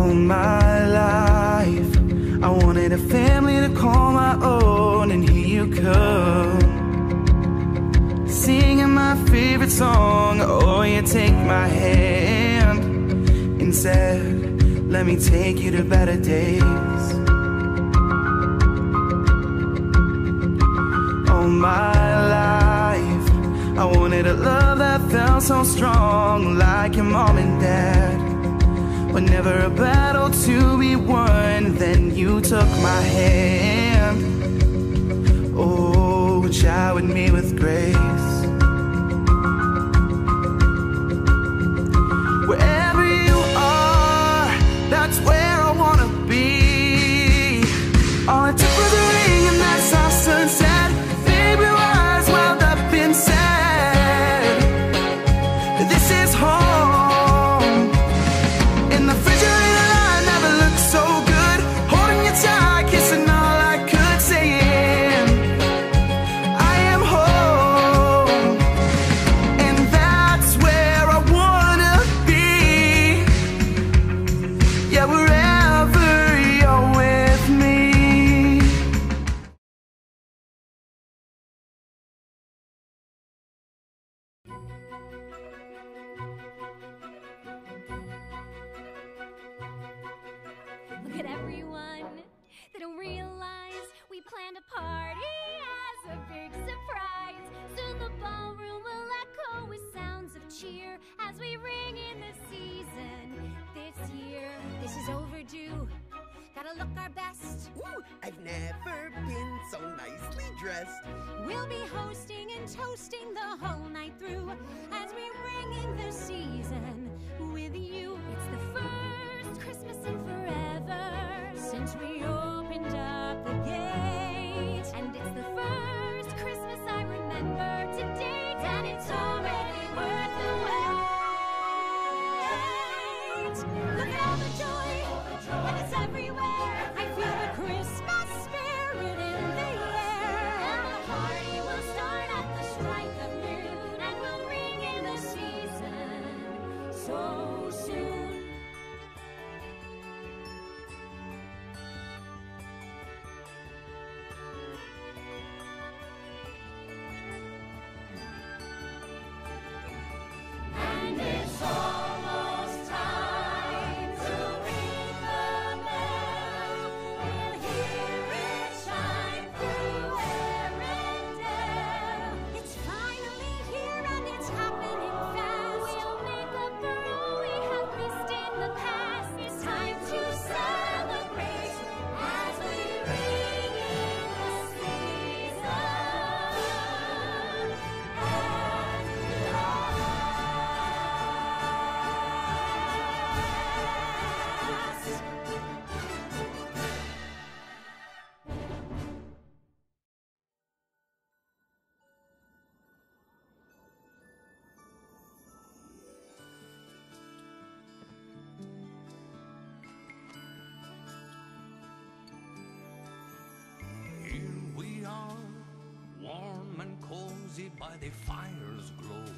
All my life I wanted a family to call my own, and here you come, singing my favorite song. Oh, you take my hand and said, let me take you to better days. All my life I wanted a love that felt so strong, like your mom and dad. But never a battle to be won. Then you took my hand, oh, and showered me with grace. Wherever you are, that's where I wanna be. All it took was a ring and that's our sunset. Baby, eyes wound up and said, this is home. In the refrigerator, I never looked so good. Holding you tight, kissing all I could, saying, I am home. And that's where I wanna be. Yeah, wherever you're with me. Look at everyone. They don't realize we planned a party as a big surprise. Soon the ballroom will echo with sounds of cheer as we ring in the season this year. This is overdue. Gotta look our best. Ooh, I've never been so nicely dressed. We'll be hosting and toasting the whole night through as we ring in the season with you. It's the first Christmas in forever since we opened up the gate. And it's the first Christmas I remember to date. And it's already worth the wait. Look at all the joy, and it's everywhere. I feel the Christmas spirit in the air. And the party will start at the strike of noon, and we'll ring in the season so soon. And it's almost time to ring the bell. We'll hear it chime through Arendelle. It's finally here and it's happening fast. We'll make up for all we have missed in the past. It's time to celebrate as we ring in the season at last. Here we are, warm and cozy by the fire's glow.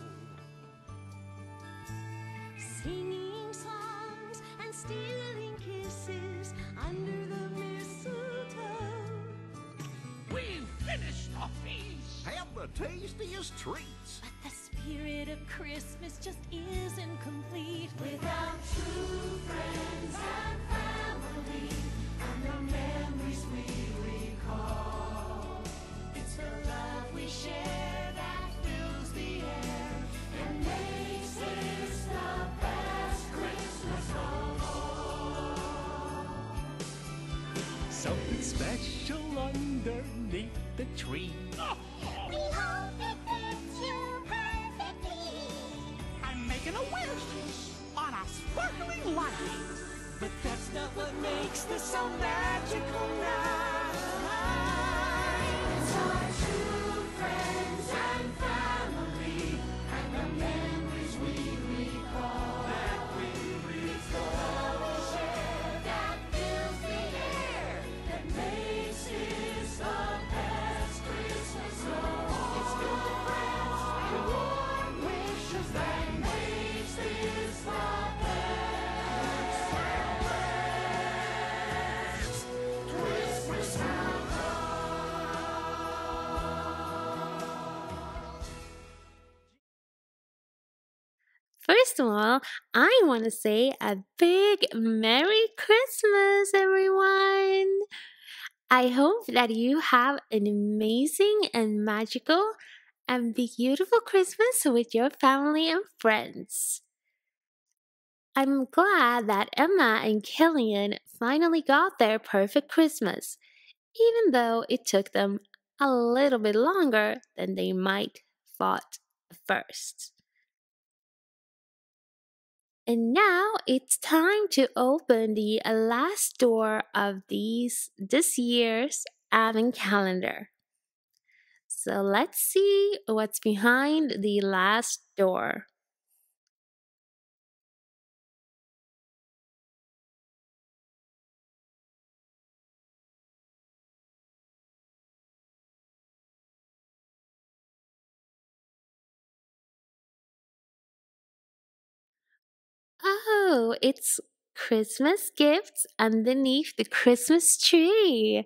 Singing songs and stealing kisses under the mistletoe. We've finished our feast. Have the tastiest treats. But the spirit of Christmas just isn't complete without true friends and family and the memories we recall. It's the love we share that fills the air and makes this the best Christmas of all. Something special underneath the tree. We hope it fits you perfectly. I'm making a wish on a sparkling light. But that's not what makes this so magical night. It's our true friends and family and the memories we recall. It's the love we share that fills the air that makes this the best Christmas of all. It's good friends and warm wishes that makes this the best. first of all, I want to say a big Merry Christmas, everyone. I hope that you have an amazing and magical and beautiful Christmas with your family and friends. I'm glad that Emma and Killian finally got their perfect Christmas, even though it took them a little bit longer than they might thought at first. And now it's time to open the last door of this year's Advent calendar. So let's see what's behind the last door. Oh, it's Christmas gifts underneath the Christmas tree.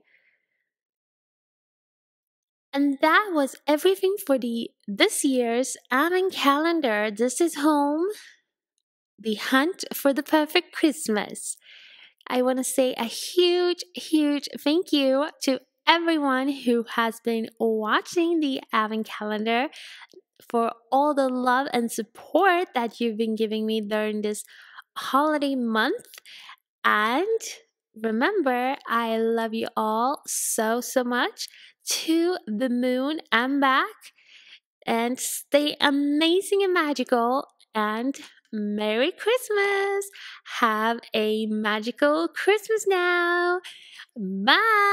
And that was everything for the this year's Advent calendar. This is home, the hunt for the perfect Christmas. I want to say a huge, huge thank you to everyone who has been watching the Advent calendar for all the love and support that you've been giving me during this holiday month. And remember, I love you all so, so much. To the moon and back. And stay amazing and magical. And Merry Christmas! Have a magical Christmas now. Bye!